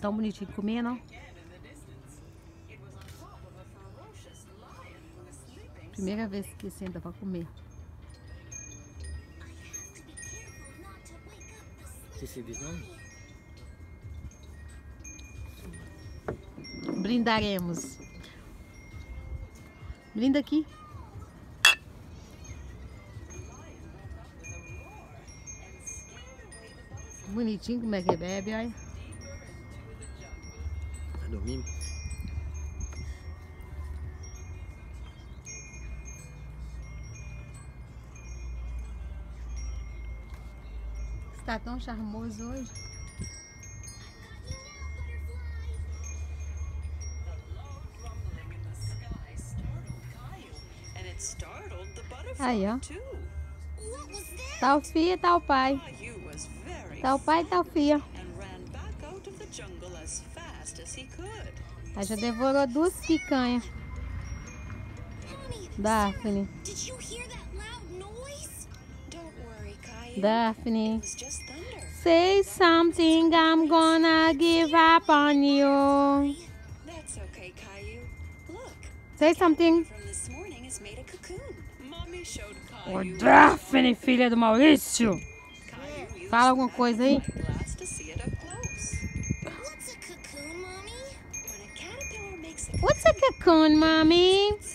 Tão bonitinho de comer, não? Primeira vez que senta pra comer. Brindaremos. Brinda aqui. Bonitinho como é que bebe, olha. Tá dormindo? Está tão charmoso hoje. Aí, ó. Tá o filho, tá o pai. Tá o pai e tá o filho. Aí já devorou 2 picanhas. Daphne. Daphne. Say something, I'm gonna give up on you. Say something. Ô, Daphne, filha do Maurício. Fala alguma coisa aí. What's a cocoon, mommy?